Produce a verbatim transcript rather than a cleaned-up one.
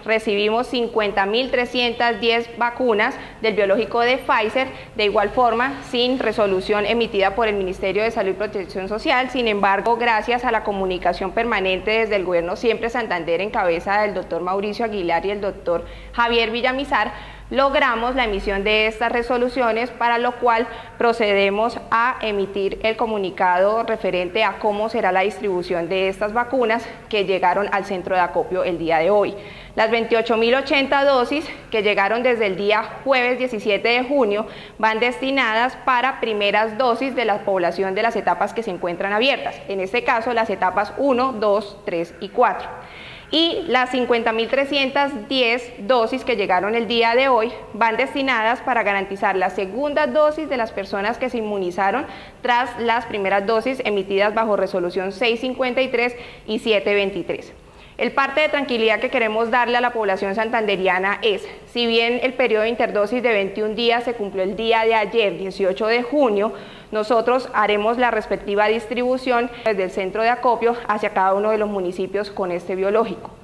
recibimos cincuenta mil trescientas diez vacunas del biológico de Pfizer, de igual forma sin resolución emitida por el Ministerio de Salud y Protección Social. Sin embargo, gracias a la comunicación permanente desde el Gobierno Siempre Santander en cabeza del doctor Mauricio Aguilar y el doctor Javier Villamizar, logramos la emisión de estas resoluciones, para lo cual procedemos a emitir el comunicado referente a cómo será la distribución de estas vacunas que llegaron al centro de acopio el día de hoy. Las veintiocho mil ochenta dosis que llegaron desde el día jueves diecisiete de junio van destinadas para primeras dosis de la población de las etapas que se encuentran abiertas, en este caso las etapas uno, dos, tres y cuatro. Y las cincuenta mil trescientas diez dosis que llegaron el día de hoy van destinadas para garantizar la segunda dosis de las personas que se inmunizaron tras las primeras dosis emitidas bajo resolución seiscientos cincuenta y tres y setecientos veintitrés. El parte de tranquilidad que queremos darle a la población santanderiana es, si bien el periodo de interdosis de veintiún días se cumplió el día de ayer, dieciocho de junio, nosotros haremos la respectiva distribución desde el centro de acopio hacia cada uno de los municipios con este biológico.